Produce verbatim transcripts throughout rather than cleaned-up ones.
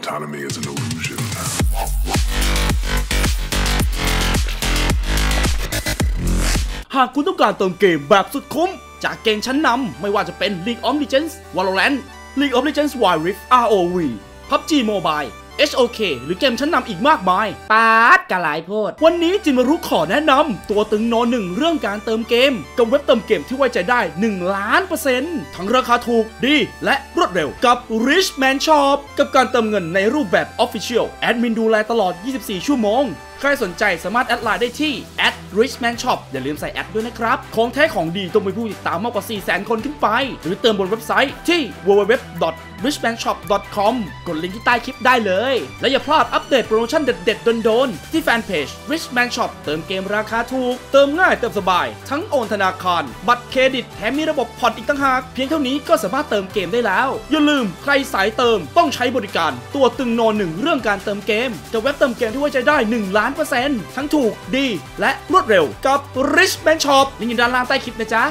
autonomy is an illusion. หากคุณต้องการเติมเกมแบบสุดคุ้มจากเกมชั้นนำไม่ว่าจะเป็น League of Legends Valorant League of Legends Wild Rift อาร์ โอ วี พับจี Mobile เอช โอ เค หรือเกมชั้นนำอีกมากมายปาดกะหลายโพดวันนี้จิมารุขอแนะนำตัวตึงโนหนึ่งเรื่องการเติมเกมกับเว็บเติมเกมที่ไว้ใจได้หนึ่งล้านเปอร์เซ็นต์ทั้งราคาถูกดีและรวดเร็วกับ Richman Shop กับการเติมเงินในรูปแบบ Official แอดมินดูแลตลอดยี่สิบสี่ชั่วโมงใครสนใจสามารถแอดไลน์ได้ที่ แอท richman shop อย่าลืมใส่แอดด้วยนะครับของแท้ของดีต้องมีผู้ติดตามมากกว่า สี่แสน คนขึ้นไปหรือเติมบนเว็บไซต์ที่ ดับเบิลยู ดับเบิลยู ดับเบิลยู ดอท ริชแมน ช็อป ดอท คอม กดลิงก์ที่ใต้คลิปได้เลยและอย่าพลาดอัปเดตโปรโมชั่นเด็ดๆโดนๆที่แฟนเพจ Richman Shop เติมเกมราคาถูกเติมง่ายเติมสบายทั้งโอนธนาคารบัตรเครดิตแถมมีระบบผ่อนอีกต่างหากเพียงเท่านี้ก็สามารถเติมเกมได้แล้วอย่าลืมใครสายเติมต้องใช้บริการตัวตึงโนหนึ่งเรื่องการเติมเกมกับเว็บเติมเกมที่ไว้ใจได้หนึ่งล้านเปอร์เซ็นต์ทั้งถูกดีและรวดเร็วกับ Richman Shop ลิงก์อยู่ด้านล่างใต้คลิปนะจ๊ะ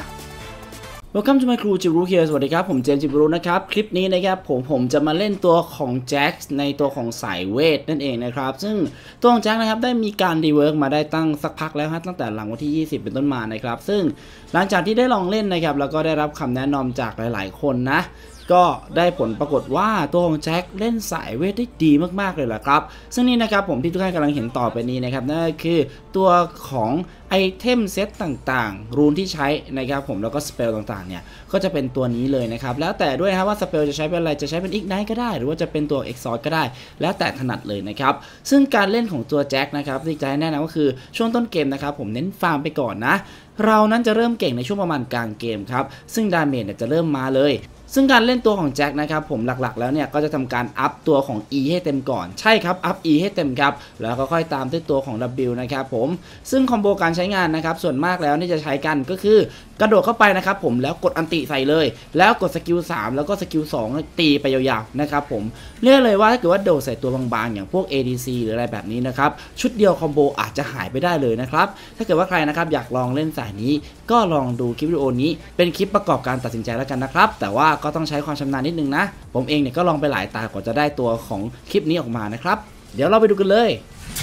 Welcome to my crew จิบรูเฮียสวัสดีครับผมเจมส์จิบรูนะครับคลิปนี้นะครับผมผมจะมาเล่นตัวของแจ็คในตัวของสายเวทนั่นเองนะครับซึ่งตัวของแจ็คนะครับได้มีการรีเวิร์กมาได้ตั้งสักพักแล้วฮะตั้งแต่หลังวันที่ยี่สิบเป็นต้นมานะครับซึ่งหลังจากที่ได้ลองเล่นนะครับแล้วก็ได้รับคำแนะนำจากหลายๆคนนะก็ได้ผลปรากฏว่าตัวของแจ็คเล่นสายเวทได้ดีมากๆเลยแหละครับซึ่งนี่นะครับผมที่ทุกท่านกำลังเห็นต่อไปนี้นะครับนั่นก็คือตัวของไอเทมเซตต่างๆรูนที่ใช้นะครับผมแล้วก็สเปลต่างๆเนี่ยก็จะเป็นตัวนี้เลยนะครับแล้วแต่ด้วยนะครับว่าสเปลจะใช้เป็นอะไรจะใช้เป็นอีกไนท์ก็ได้หรือว่าจะเป็นตัวเอ็กซอร์ก็ได้แล้วแต่ถนัดเลยนะครับซึ่งการเล่นของตัวแจ็คนะครับที่จะให้แนะนำก็คือช่วงต้นเกมนะครับผมเน้นฟาร์มไปก่อนนะเรานั้นจะเริ่มเก่งในช่วงประมาณกลางเกมครับซึ่งดาเมจเนี่ยจะเริ่มมาเลยซึ่งการเล่นตัวของแจ็คนะครับผมหลักๆแล้วเนี่ยก็จะทำการอัพตัวของ E ให้เต็มก่อนใช่ครับอัพ E ให้เต็มครับแล้วก็ค่อยตามด้วยตัวของ W นะครับผมซึ่งคอมโบการใช้งานนะครับส่วนมากแล้วที่จะใช้กันก็คือกระโดดเข้าไปนะครับผมแล้วกดอันติใส่เลยแล้วกดสกิลสามแล้วก็สกิลสองตีไปยาวๆนะครับผมเรียกเลยว่าถ้าเกิดว่าโดดใส่ตัวบางๆอย่างพวก เอ ดี ซี หรืออะไรแบบนี้นะครับชุดเดียวคอมโบอาจจะหายไปได้เลยนะครับถ้าเกิดว่าใครนะครับอยากลองเล่นสายนี้ก็ลองดูคลิปวิดีโอนี้เป็นคลิปประกอบการตัดสินใจแล้วกันนะครับแต่ว่าก็ต้องใช้ความชำนาญนิดนึงนะผมเองเนี่ยก็ลองไปหลายตากว่าจะได้ตัวของคลิปนี้ออกมานะครับเดี๋ยวเราไปดูกันเลย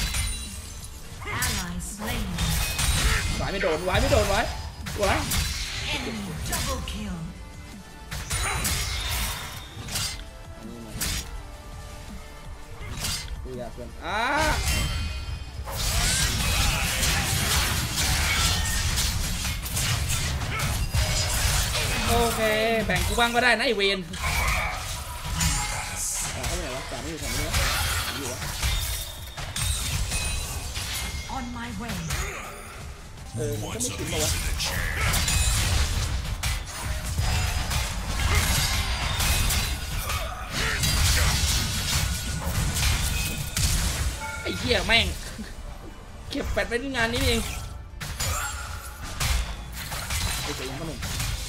ไว้ไม่โดนไว้ไม่โดนไว้ไว้อยากเป็นอ่ะโอเคแบ่งกูบ้างก็ได้นะไอเวนเขาไม่ไหนวะจ่าไม่อยู่แถวนี้วะอยู่วะเออก็ไม่ถึงหรอวะไอ้เหี้ยแม่งเก็บแปดไปที่งานนี้เองไอ้เสียงขนม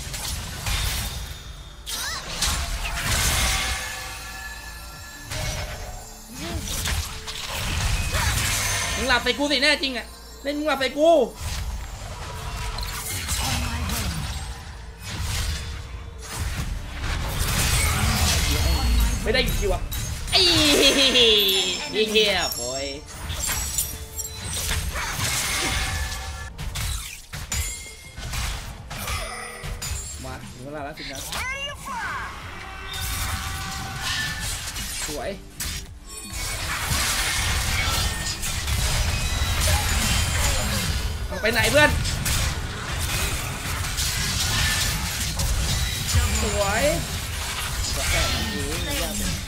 มึงหลับใส่กูสิแน่จริงอ่ะเล่นมึงหลับใส่กูไม่ได้คิวอ่ะไอ้เหี้ยโว้ยมาถึงเวลาแล้วสินะสวยไปไหนเพื่อนสวยก็แค่นั้นเองไม่ยากเลย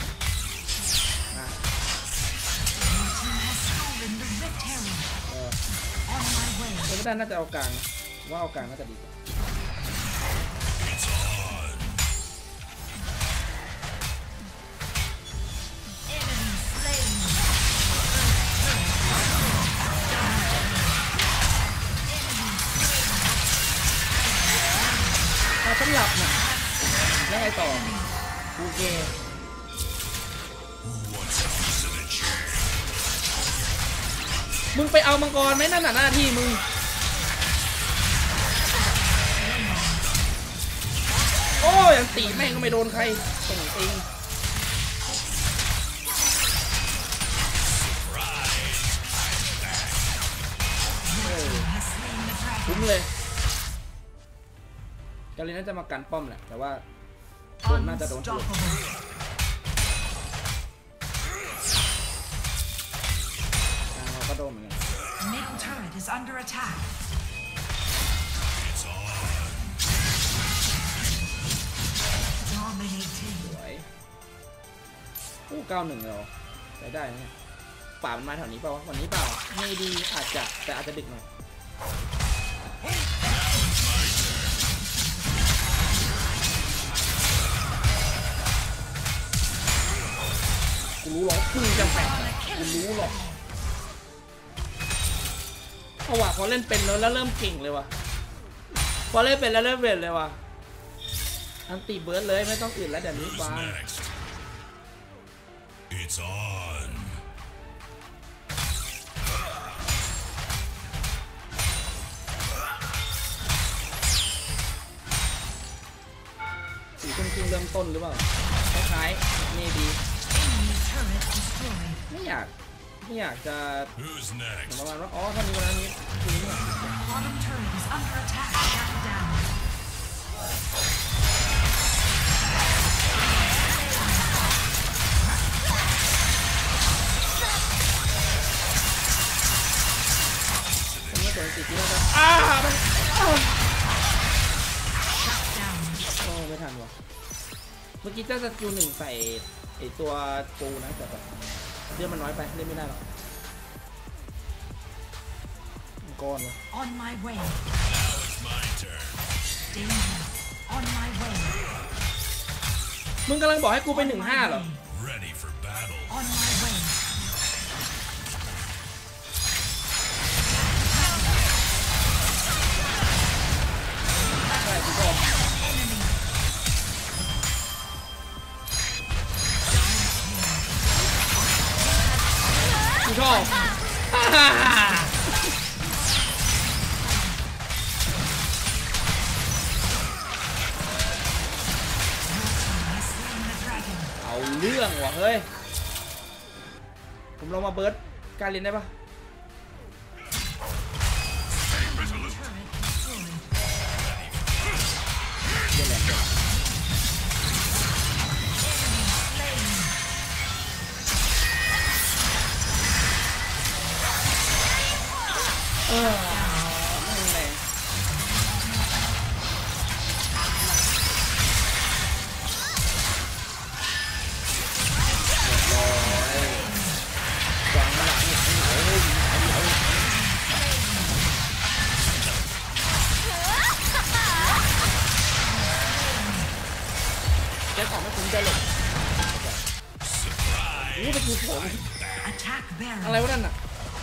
เออไม่ได้น่าจะเอากลางว่าเอากลางน่าจะดีกว่าฉันหลับนะแล้วไงต่อโอเคมึงไปเอามังกรไหมนั่นน่ะหน้าที่มึงโอ้ยตีแม่งก็ไม่โดนใครตรงเองเลยกาลินน่าจะมากันป้อมแหละแต่ว่าโดนน่าจะโดนตัวเราก็โดนเหมือนกัน Middle turret is under attack. Dominating. สวยโอ้เก้าหนึ่งเราใช้ได้นะเนี่ยป่ามันมาแถวนี้เปล่าวะวันนี้เปล่าไม่ดีอาจจะแต่อาจจะดึกหน่อยกูรู้หรอกกูจะแฝงกูรู้หรอกเอาว่ะพอเล่นเป็นแล้วแล้วเริ่มเก่งเลยว่ะพอเล่นเป็นแล้วเริ่มเด่นเลยว่ะอันตีเบิร์ดเลยไม่ต้องอื่นแล้วเดี๋ยวนี้วาง It's on. สี่ทุ่มครึ่งเริ่มต้นหรือเปล่าคล้ายๆนี่ดีไม่อยากไม่อยากจะ Who's next? ประมาณว่าอ๋อเท่านี้วันนี้คือเนี่ย Bottom turret is under attack. Shut down. อันนี้ตัวติดที่เราจะอ้ามันโอ้ไม่ทันว่ะเมื่อกี้เจ้าสกิลหนึ่งใส่ไอตัวปูนะแต่แบบเรื่องมันน้อยไปเล่นไม่ได้หรอกก้อนวะ On my way. Now it's my turn. Danger. On my way. มึงกำลังบอกให้กูไปหนึ่งห้าเหรอ Ready for battle. On my way. ใช่กูชอบ Enemy. กูชอบเอาเรื่องว่ะเฮ้ยผมลองมาเบิร์ดการเล่นได้ปะ เล่นแรงเกินเออไม่แรงวางหลังแจ็คออกไม่คุ้มใจหรอกนี่เป็นคือผม Attack bearer. อะไรวะนั่นน่ะ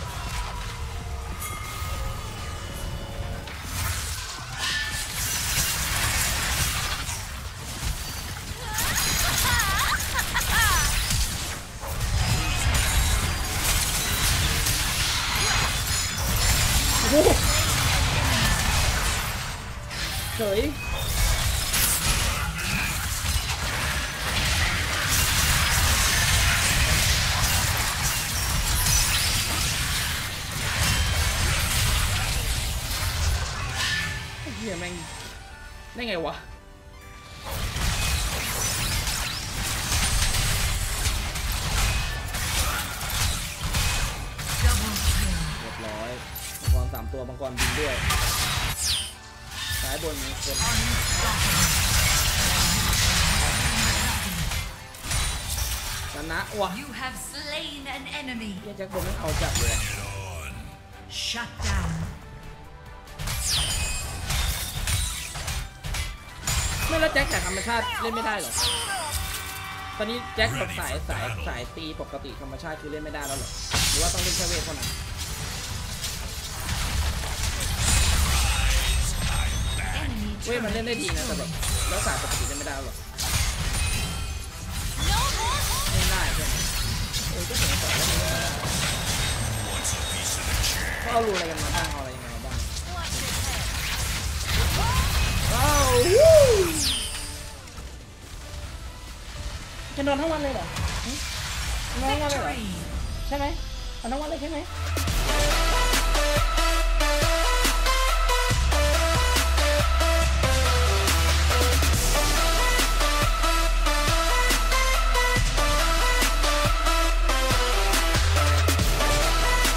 โอ้โหเฉยเฮียแม่งได้ไงวะ Double kill. เรียบร้อยมังกรสามตัวมังกรบินด้วยซ้ายบนมีคนชนะว่ะ You have slain an enemy. เฮียแจ็คบนนั้นเอาจัดเลย Get on. Shut down. ไม่แล้วแจ็คแต่ธรรมชาติเล่นไม่ได้เหรอตอนนี้แจ็คแบบสายสายสายตีปกติธรรมชาติคือเล่นไม่ได้แล้วเหรอหรือว่าต้องเล่นแค่เวทเท่านั้นเวทมันเล่นได้ดีนะแต่แบบแล้วสายปกติเล่นไม่ได้หรอเล่นได้ใช่ไหมเออก็สงสัยว่ามันเล่นไม่ได้เขาเอารูอะไรกันมาบ้างเอาอะไรยังไงมาบ้างว้าวจะนอนทั้งวันเลยเหรอนอนทั้งวันเลยเหรอ Victory. ใช่ไหมนอนทั้งวันเลยใช่ไหม